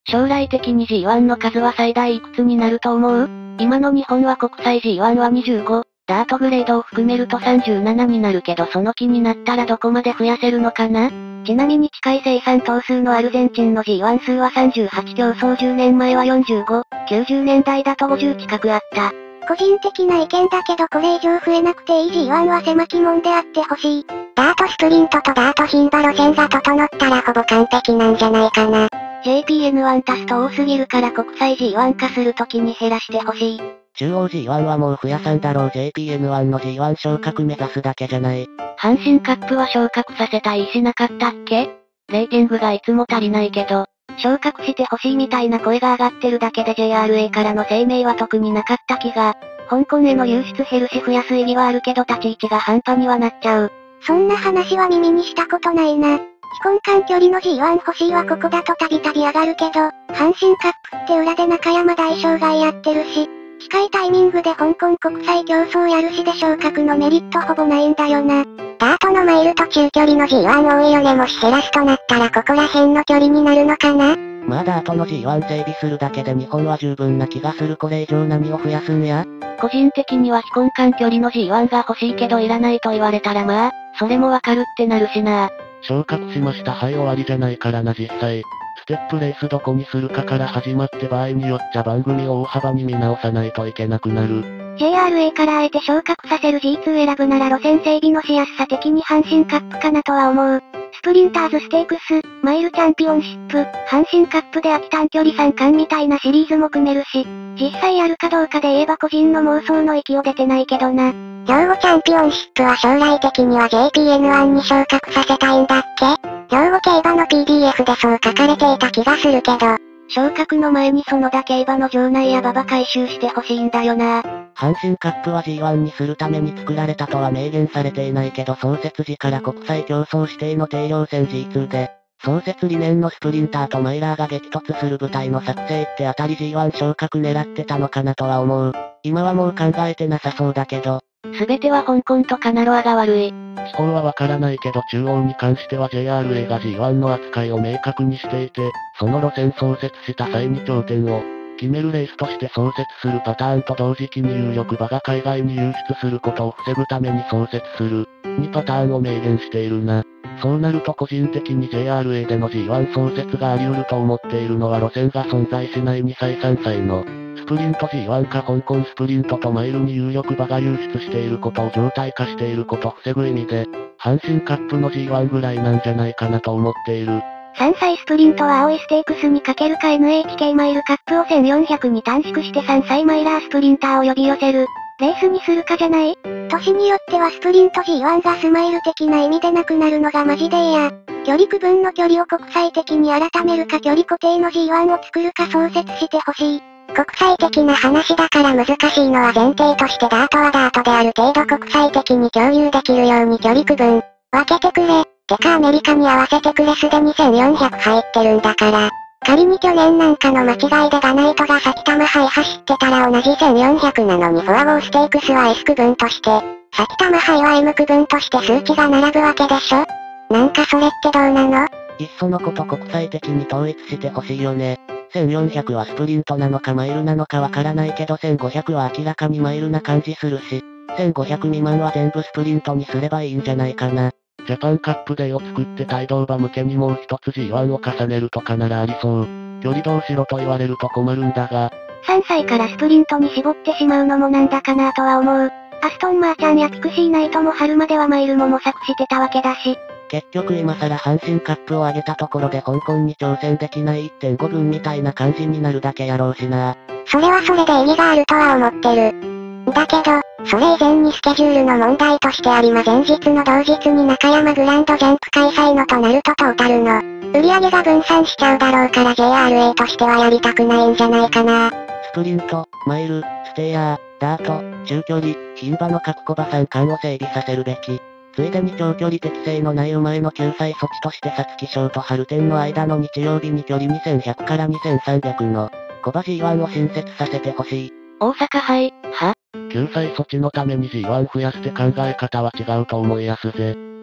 将来的に G1 の数は最大いくつになると思う？今の日本は国際 G1 は25、ダートグレードを含めると37になるけどその気になったらどこまで増やせるのかな？ちなみに近い生産頭数のアルゼンチンの G1 数は38競争10年前は45、90年代だと50近くあった。 個人的な意見だけどこれ以上増えなくていい G1 は狭き門であってほしい。ダートスプリントとダート牝馬路線が整ったらほぼ完璧なんじゃないかな。 JPN1 足すと多すぎるから国際 G1 化するときに減らしてほしい。 中央 G1 はもう増やさんだろう。 JPN1 の G1 昇格目指すだけじゃない。 阪神カップは昇格させたいしなかったっけ？レーティングがいつも足りないけど、昇格してほしいみたいな声が上がってるだけで JRA からの声明は特になかった気が。香港への輸出減るし増やす意義はあるけど立ち位置が半端にはなっちゃう。 そんな話は耳にしたことないな。非根幹距離の G1 欲しいはここだとたびたび上がるけど、阪神カップって裏で中山大将がやってるし、近いタイミングで香港国際競争やるしで昇格のメリットほぼないんだよな。ダートのマイルと中距離の G1 多いよね。もし減らすとなったらここら辺の距離になるのかな？ まあダートの G1 整備するだけで日本は十分な気がする。これ以上何を増やすんや？ 個人的には非根幹距離の G1 が欲しいけどいらないと言われたらまあ、それもわかるってなるしな。 昇格しました。はい、終わりじゃないからな。実際ステップレースどこにするかから始まって場合によっちゃ番組を大幅に見直さないといけなくなる。 JRA からあえて昇格させる G2 選ぶなら路線整備のしやすさ的に阪神カップかなとは思う。スプリンターズステークス、マイルチャンピオンシップ、阪神カップで秋短距離3冠みたいなシリーズも組めるし、実際やるかどうかで言えば個人の妄想の域を出てないけどな。 兵庫チャンピオンシップは将来的には JPN1 に昇格させたいんだっけ？兵庫競馬の PDF でそう書かれていた気がするけど、 昇格の前に園田競馬の場内や馬場回収してほしいんだよな。 阪神カップは G1 にするために作られたとは明言されていないけど創設時から国際競争指定の定量戦 G2 で、創設理念のスプリンターとマイラーが激突する舞台の作成ってあたり G1 昇格狙ってたのかなとは思う。今はもう考えてなさそうだけど。 すべては香港とカナロアが悪い。 地方はわからないけど中央に関しては JRA が G1 の扱いを明確にしていて、その路線創設した際に頂点を決めるレースとして創設するパターンと同時期に有力馬が海外に輸出することを防ぐために創設する2パターンを明言しているな。そうなると個人的に JRA での G1 創設があり得ると思っているのは路線が存在しない2歳3歳のスプリント G1 か香港スプリントとマイルに有力馬が流出していることを常態化していることを防ぐ意味で、阪神カップの G1 ぐらいなんじゃないかなと思っている。 3歳スプリントは青いステークスにかけるか NHK マイルカップを1400に短縮して3歳マイラースプリンターを呼び寄せる。レースにするかじゃない？年によってはスプリント G1 がスマイル的な意味でなくなるのがマジで嫌。距離区分の距離を国際的に改めるか距離固定の G1 を作るか創設してほしい。国際的な話だから難しいのは前提としてダートはダートである程度国際的に共有できるように距離区分分けてくれ。てかアメリカに合わせてくれすでに2400入ってるんだから。仮に去年なんかの間違いでガナイトが先玉杯走ってたら同じ1400なのにフォアボーステークスは S 区分として、先玉杯は M 区分として数値が並ぶわけでしょ？なんかそれってどうなの？ いっそのこと国際的に統一してほしいよね。1400はスプリントなのかマイルなのかわからないけど1500は明らかにマイルな感じするし、1500未満は全部スプリントにすればいいんじゃないかな。 ジャパンカップデーを作って帯同馬向けにもう一つ G1 を重ねるとかならありそう。距離どうしろと言われると困るんだが。 3歳からスプリントに絞ってしまうのもなんだかなとは思う。アストンマーチャンやピクシーナイトも春まではマイルも模索してたわけだし。 結局今更阪神カップを上げたところで香港に挑戦できない 1.5 分みたいな感じになるだけやろうしな。 それはそれで意義があるとは思ってる。だけど、それ以前にスケジュールの問題として有馬前日の同日に中山グランドジャンプ開催のとなるとトータルの売り上げが分散しちゃうだろうから JRA としてはやりたくないんじゃないかな。 スプリント、マイル、ステイヤー、ダート、中距離、牝馬の各コバ3冠を整備させるべき。ついでに長距離適正のない馬への救済措置として皐月賞と春天の間の日曜日に距離2100から2300のコバ G1 を新設させてほしい。 大阪杯、 救済措置のために G1 増やして考え方は違うと思いやすぜ。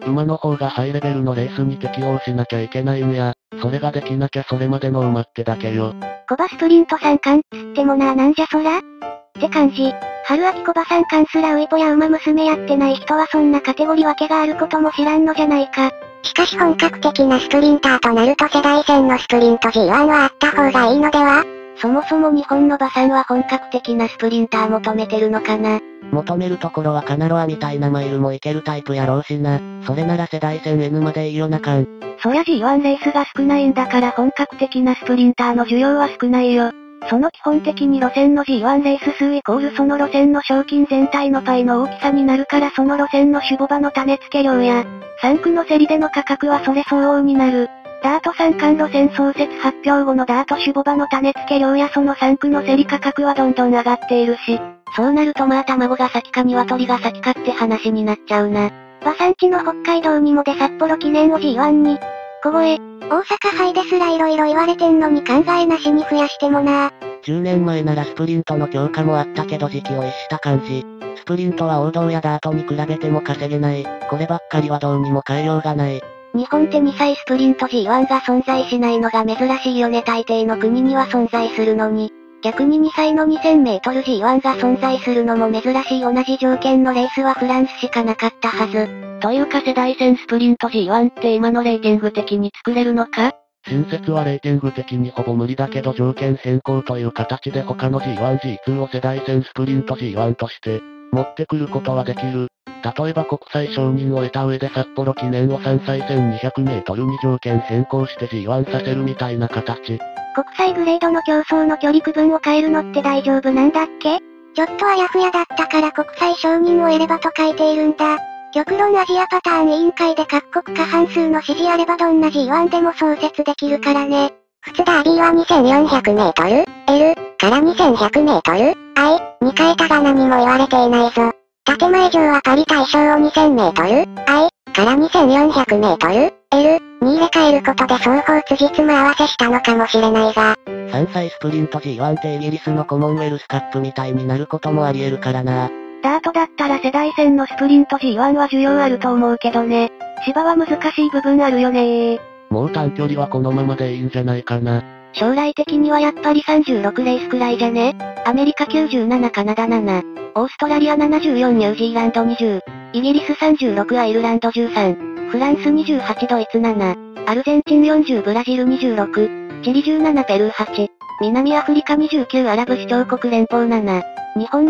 馬の方がハイレベルのレースに適応しなきゃいけないんや。それができなきゃそれまでの馬ってだけよ。 コバスプリント三冠つってもなんじゃそらって感じ。春秋コバ三冠すらウイポや馬娘やってない人はそんなカテゴリ分けがあることも知らんのじゃないか。 しかし本格的なスプリンターとなると世代戦のスプリント G1 はあった方がいいのでは？ そもそも日本の馬さんは本格的なスプリンター求めてるのかな。 求めるところはカナロアみたいなマイルもいけるタイプやろうしな。それなら世代戦 N までいいよなかん。 そりゃ G1 レースが少ないんだから本格的なスプリンターの需要は少ないよ。その基本的に路線の G1 レース数イコールその路線の賞金全体のパイの大きさになるからその路線の種牡馬の種付け量や、3区の競りでの価格はそれ相応になる。ダート三冠路線創設発表後のダート種牡馬の種付け量やその3区の競り価格はどんどん上がっているし、そうなるとまあ卵が先か鶏が先かって話になっちゃうな。馬産地の北海道にもで札幌記念を G1 に、小声、大阪杯ですら色々言われてんのに考えなしに増やしてもな。 10年前ならスプリントの強化もあったけど時期を逸した感じ。スプリントは王道やダートに比べても稼げない。こればっかりはどうにも変えようがない。 日本って2歳スプリント G1 が存在しないのが珍しいよね。大抵の国には存在するのに。逆に2歳の2000メートル G1 が存在するのも珍しい。同じ条件のレースはフランスしかなかったはず。というか世代戦スプリント G1 って今のレーティング的に作れるのか？ 新設はレーティング的にほぼ無理だけど条件変更という形で他の G1、G2 を世代戦スプリント G1 として持ってくることはできる。例えば国際承認を得た上で札幌記念を3歳1200メートルに条件変更して G1 させるみたいな形。 国際グレードの競争の距離区分を変えるのって大丈夫なんだっけ？ちょっとあやふやだったから国際承認を得ればと書いているんだ。極論アジアパターン委員会で各国過半数の支持あればどんな G1 でも創設できるからね。 普通ダービーは2400メートル L から2100メートル I に変えたが何も言われていないぞ。建前上はパリ対象を2000メートル I から2400メートル L に入れ替えることで双方辻褄合わせしたのかもしれないが。 3歳スプリント G1 ってイギリスのコモンウェルスカップみたいになることもあり得るからな。 ダートだったら世代戦のスプリント G1 は需要あると思うけどね。芝は難しい部分あるよねー。 もう短距離はこのままでいいんじゃないかな。 将来的にはやっぱり36レースくらいじゃね？アメリカ97、カナダ7、オーストラリア74、ニュージーランド20、イギリス36、アイルランド13、フランス28、ドイツ7、アルゼンチン40、ブラジル26、チリ17、ペルー8、南アフリカ29、アラブ首長国連邦7、日本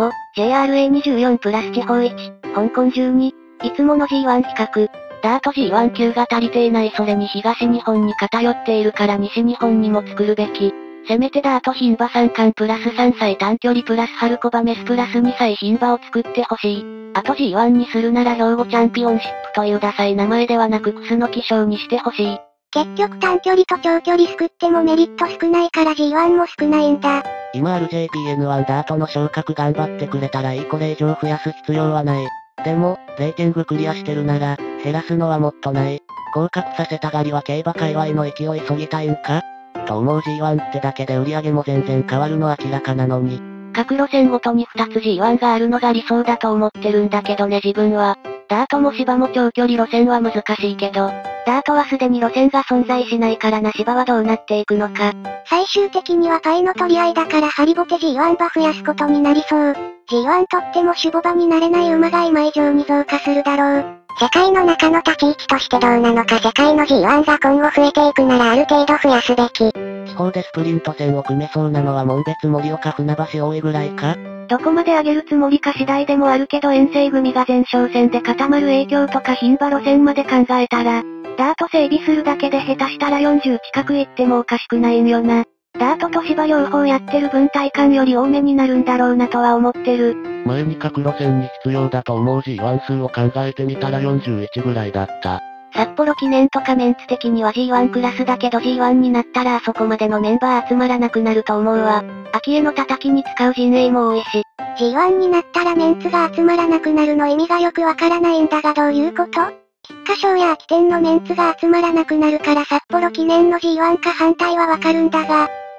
25、JRA24 プラス地方1、香港12、いつもの G1 比較。ダート G1 級が足りていない。それに東日本に偏っているから西日本にも作るべき。せめてダート牝馬三冠プラス3歳短距離プラス春子馬メスプラス2歳牝馬を作ってほしい。あと G1 にするなら兵庫チャンピオンシップというダサい名前ではなくクスの気象にしてほしい。 結局短距離と長距離救ってもメリット少ないから G1 も少ないんだ。 今ある JPN1 ダートの昇格頑張ってくれたらいい。これ以上増やす必要はない。でも、レーティングクリアしてるなら、減らすのはもっとない。降格させたがりは競馬界隈の勢い急ぎたいんかと思う G1 ってだけで売り上げも全然変わるの明らかなのに。 各路線ごとに2つ G1 があるのが理想だと思ってるんだけどね自分は。ダートも芝も長距離路線は難しいけど、ダートはすでに路線が存在しないからな。芝はどうなっていくのか。最終的にはパイの取り合いだからハリボテ G1 馬増やすことになりそう。G1 とっても種牡馬になれない馬が今以上に増加するだろう。 世界の中の立ち位置としてどうなのか。世界の G1 が今後増えていくならある程度増やすべき。 地方でスプリント戦を組めそうなのは門別盛岡船橋多いぐらいか。 どこまで上げるつもりか次第でもあるけど遠征組が前哨戦で固まる影響とか牝馬路線まで考えたら、ダート整備するだけで下手したら40近くいってもおかしくないんよな。ダートと芝両方やってる分体感より多めになるんだろうなとは思ってる。 前に各路線に必要だと思う G1 数を考えてみたら41ぐらいだった。 札幌記念とかメンツ的には G1 クラスだけど G1 になったらあそこまでのメンバー集まらなくなると思うわ。秋への叩きに使う陣営も多いし。G1 になったらメンツが集まらなくなるの意味がよくわからないんだがどういうこと？菊花賞や秋天のメンツが集まらなくなるから札幌記念の G1 か反対はわかるんだが、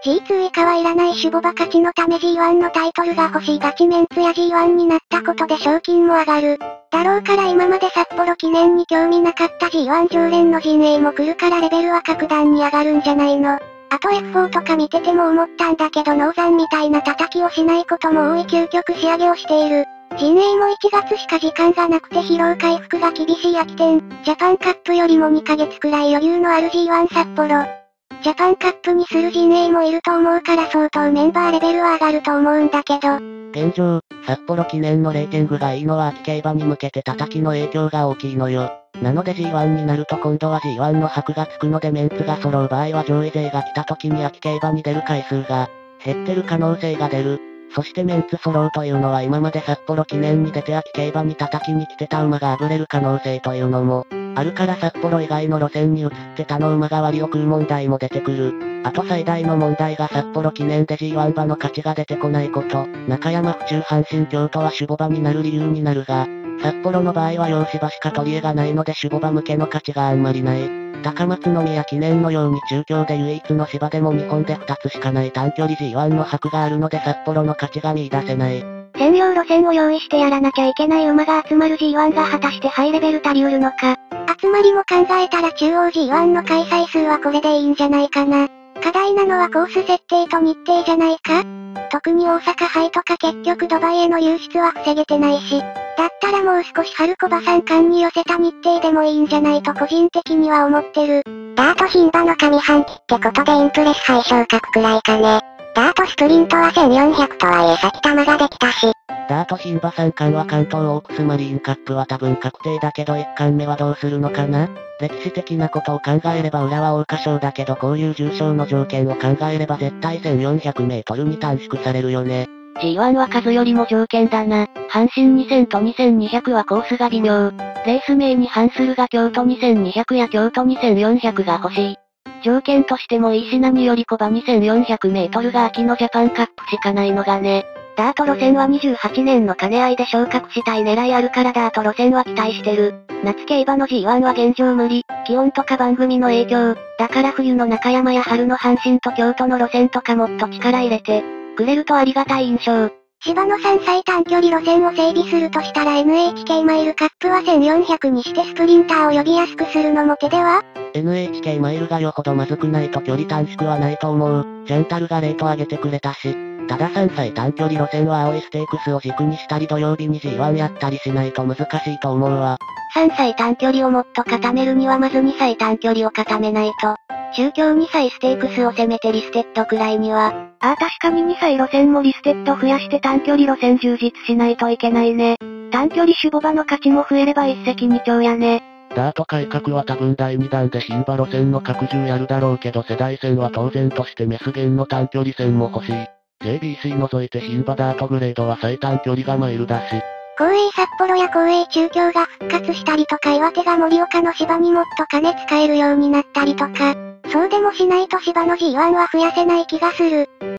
G2 以下はいらない種牡馬勝ちのため G1 のタイトルが欲しいガチメンツや G1 になったことで賞金も上がる。だろうから今まで札幌記念に興味なかった G1 常連の陣営も来るからレベルは格段に上がるんじゃないの。あと F4 とか見てても思ったんだけどノーザンみたいな叩きをしないことも多い究極仕上げをしている。陣営も1月しか時間がなくて疲労回復が厳しい秋天、ジャパンカップよりも2ヶ月くらい余裕のある G1 札幌。ジャパンカップにする陣営もいると思うから相当メンバーレベルは上がると思うんだけど。 現状、札幌記念のレーティングがいいのは秋競馬に向けて叩きの影響が大きいのよ。なので G1 になると今度は G1 の箔がつくのでメンツが揃う場合は上位勢が来た時に秋競馬に出る回数が減ってる可能性が出る。そしてメンツ揃うというのは今まで札幌記念に出て秋競馬に叩きに来てた馬があぶれる可能性というのもあるから札幌以外の路線に移って他の馬が割を食う問題も出てくる。あと最大の問題が札幌記念で G1 馬の勝ちが出てこないこと。中山府中阪神京都は種牡馬になる理由になるが、札幌の場合は洋芝しか取り柄がないので種牡馬向けの価値があんまりない。高松宮記念のように中京で唯一の芝でも日本で2つしかない短距離 G1 の箔があるので札幌の価値が見出せない。 専用路線を用意してやらなきゃいけない馬が集まる G1 が果たしてハイレベル足りうるのか。集まりも考えたら中央 G1 の開催数はこれでいいんじゃないかな。課題なのはコース設定と日程じゃないか。特に大阪杯とか結局ドバイへの流出は防げてないし。だったらもう少し春子馬三冠に寄せた日程でもいいんじゃないと個人的には思ってる。ダート牝馬の上半期ってことでインプレス杯昇格くらいかね。ダートスプリントは1400とはいえ先玉ができたし。 ダート牝馬三冠は関東オークスマリーンカップは多分確定だけど1冠目はどうするのかな。歴史的なことを考えれば裏は桜花賞だけどこういう重賞の条件を考えれば絶対1400メートルに短縮されるよね。 G1 は数よりも条件だな。阪神2000と2200はコースが微妙。レース名に反するが京都2200や京都2400が欲しい。条件としてもいいし何より小馬2400メートルが秋のジャパンカップしかないのがね。ダート路線は28年の兼ね合いで昇格したい狙いあるからダート路線は期待してる。夏競馬の G1 は現状無理。気温とか番組の影響。だから冬の中山や春の阪神と京都の路線とかもっと力入れてくれるとありがたい印象。 芝の3歳短距離路線を整備するとしたら NHK マイルカップは1400にしてスプリンターを呼びやすくするのも手では？ NHK マイルがよほどまずくないと距離短縮はないと思う。ジャンタルがレート上げてくれたし。ただ3歳短距離路線は青いステークスを軸にしたり土曜日に G1 やったりしないと難しいと思うわ。 3歳短距離をもっと固めるにはまず2歳短距離を固めないと。中京2歳ステークスを攻めてリステッドくらいには。 確かに2歳路線もリステッド増やして短距離路線充実しないといけないね。短距離種牡馬の価値も増えれば一石二鳥やね。 ダート改革は多分第2弾で牝馬路線の拡充やるだろうけど世代戦は当然としてメス弦の短距離戦も欲しい。JBC 除いて牝馬ダートグレードは最短距離がマイルだし。 公営札幌や公営中京が復活したりとか岩手が盛岡の芝にもっと金使えるようになったりとか。そうでもしないと芝の G1 は増やせない気がする。